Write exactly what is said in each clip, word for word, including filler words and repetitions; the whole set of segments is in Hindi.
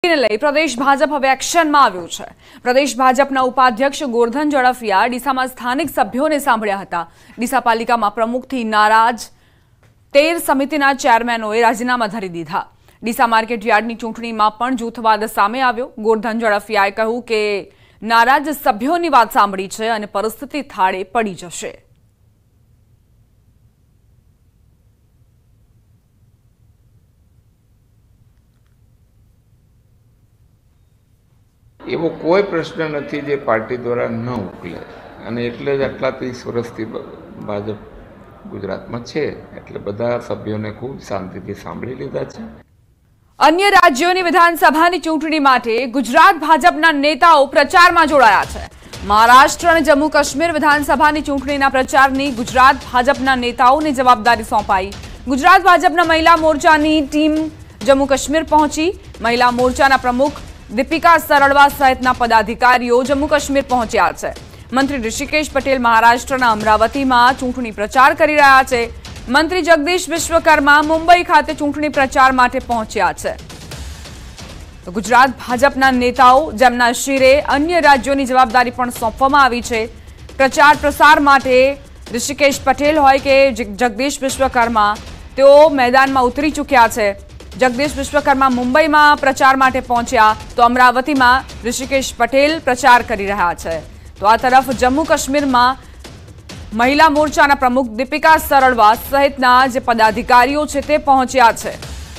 લઈ પ્રદેશ ભાજપ હવે એક્શનમાં આવ્યું છે। પ્રદેશ ભાજપના ઉપાધ્યક્ષ ગોરધન ઝડફિયા ડીસામાં સ્થાનિક સભ્યોને સાંભળ્યા હતા। ડીસા પાલિકામાં પ્રમુખથી નારાજ તેર સમિતિના ચેરમેનોએ રાજીનામા ધરી દીધા। ડીસા માર્કેટ યાર્ડની ચૂંટણીમાં પણ જૂથવાદ સામે આવ્યો। ગોરધન ઝડફિયાએ કહ્યું કે નારાજ સભ્યોની વાત સાંભળી છે અને પરિસ્થિતિ થાળે પડી જશે। एवो कोई प्रश्न नहीं जो पार्टी द्वारा न उकले अने एटले ज आटला तीस वर्षथी भाजप गुजरात में छे एटले बधा सभ्योने खूब शांतिथी सांभळी लीधा छे। अन्य राज्योनी विधानसभानी चूंटणी माटे गुजरात भाजपना नेताओ प्रचारमां जोडाया छे। महाराष्ट्र अने जम्मू काश्मीर विधानसभानी चूंटणीना प्रचारनी गुजरात भाजपना नेताओने जवाबदारी सौंपाई। गुजरात भाजपना महिला मोर्चानी टीम जम्मू काश्मीर पहोंची। महिला मोर्चाना प्रमुख दीपिका सरळवा सहितना पदाधिकारीओ जम्मू काश्मीर पहोंच्या छे। मंत्री ऋषिकेश पटेल महाराष्ट्रना अमरावतीमां चूंटणी प्रचार करी रह्या छे। मंत्री जगदीश विश्वकर्मा मुंबई खाते चूंटणी प्रचार माटे पहोंच्या छे। तो गुजरात भाजपना नेताओ जेमना शिरे अन्य राज्योनी जवाबदारी पण सोंपवामां आवी छे। प्रचार प्रसार माटे ऋषिकेश पटेल होय के जगदीश विश्वकर्मा तेओ मैदानमां उतरी चूक्या छे। जगदीश विश्वकर्मा मुंबई में प्रचार माटे पहुंचा तो अमरावती में ऋषिकेश पटेल प्रचार करी रहा है। तो आ तरफ जम्मू काश्मीर में महिला मोर्चाना प्रमुख दीपिका सरळवा सहितना जे पदाधिकारीओ छे ते पहोंच्या छे।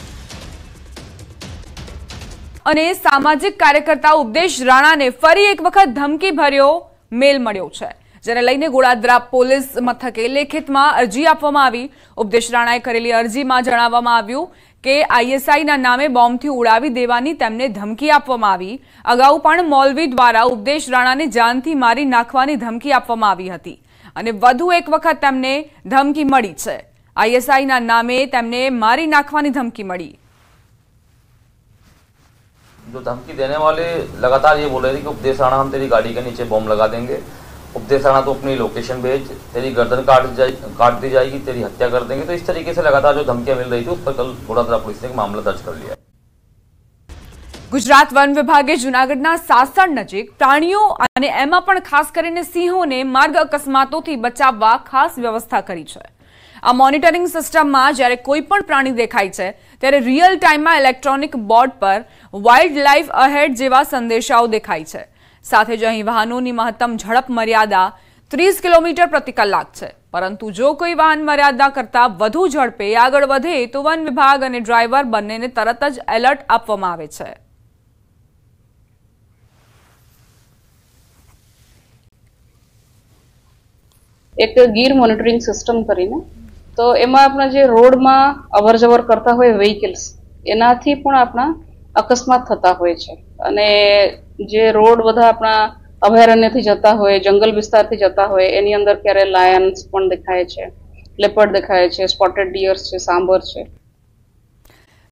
अने सामाजिक कार्यकर्ता उपदेश राणा ने फरी एक वखत धमकी भर्यो मेल मळ्यो छे, जेने लईने गोळादरा पोलीस मथके लेखितमां अरजी आपवामां आवी। उपदेश राणाए करेली अरजीमां जणाववामां आव्युं के आईएसआई ना नामे बॉम्बथी उड़ावी देवानी तेमने धमकी आपवामां आवी। अगाऊ पण मौलवी द्वारा उपदेश राणाने जानथी मारी नाखवानी धमकी आपवामां आवी हती अने वधु एक वखत तेमने धमकी मळी छे। आईएसआई ना नामे तेमने मारी नाखवानी धमकी मळी। जो धमकी देने वाले लगातार ये बोल रहे थे कि उपदेश राणा हम तेरी गाड़ी के नीचे बॉम्ब लगा देंगे, उपदेश राणा तो अपनी लोकेशन भेज, तेरी गर्दन काट जाए काट दी जाएगी, तेरी हत्या कर देंगे। तो इस तरीके से लगातार जो धमकियां मिल रही थी उस पर कल वडोदरा पुलिस ने एक मामला दर्ज कर लिया। गुजरात वन विभागे जूनागढ़ना सासण नजीक प्राणीओ अने एमां पण खास करीने सिंहोने मार्ग अकस्मातोथी बचाववा खास व्यवस्था करी छे। आ मॉनिटरिंग सिस्टममां ज्यारे कोई पण प्राणी देखाय छे त्यारे रियल टाइममां इलेक्ट्रॉनिक बोर्ड पर वाइल्ड लाइफ अहेड जेवा संदेशाओ देखाय छे। साथे ज અહીં વાહનોની મહત્તમ ઝડપ મર્યાદા ત્રીસ કિલોમીટર પ્રતિ કલાક છે, પરંતુ જો કોઈ વાહન મર્યાદા કરતા વધુ ઝડપે આગળ વધે તો વન વિભાગ અને ડ્રાઈવર બંનેને તરત જ એલર્ટ આપવામાં આવે છે। એક ગીર મોનિટરિંગ સિસ્ટમ કરીને તો એમાં આપણા જે રોડમાં અવરજવર કરતા હોય વ્હીકલ્સ એનાથી પણ આપણા અકસ્માત થતા હોય છે અને જે રોડ બધા આપણા અભયારણ્યથી જતા હોય, જંગલ વિસ્તારથી જતા હોય એની અંદર ક્યારે લાયન્સ પણ દેખાય છે, લેપર્ડ દેખાય છે, સ્પોટેડ ડિયર્સ છે, સાંભર છે।